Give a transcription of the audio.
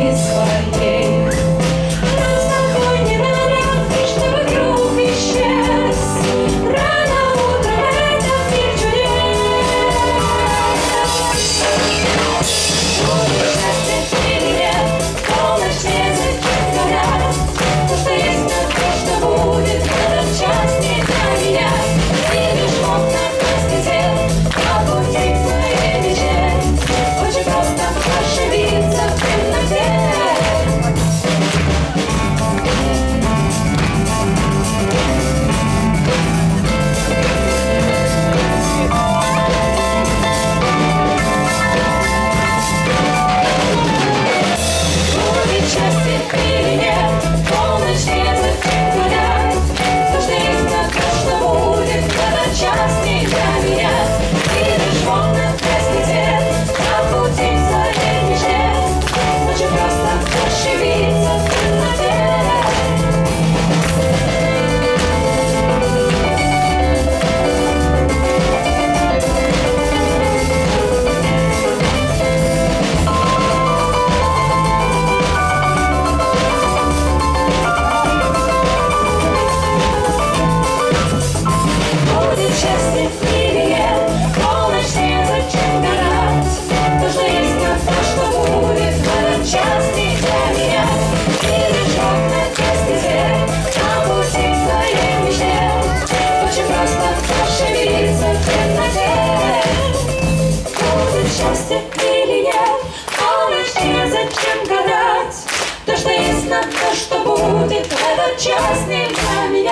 жизни своей. Спокойнее надо, что вокруг исчез. Рано утром этот мир чудес. Будет счастье или нет, полночь не зачем горят. То, что есть, на то, что будет, этот час не для меня. Видишь в окна красный свет, а пути к своей мечте. Очень просто ошибиться в темноте. Будет счастье или нет, полночь не зачем горят. То, что есть, на то, что будет, этот час не для меня. Видишь в окна красный свет, а пути к своей мечте. Очень просто ошибиться в темноте. Будет счастье или нет, полночь не зачем горят. То, что есть, на то, что будет, в этот час не для меня. Видишь в окна красный свет, а пути к своей мечте. Очень просто ошибиться в темноте. Будет счастье или нет, полночь не зачем гадать. То, что есть, на то, что будет, в этот час не для меня.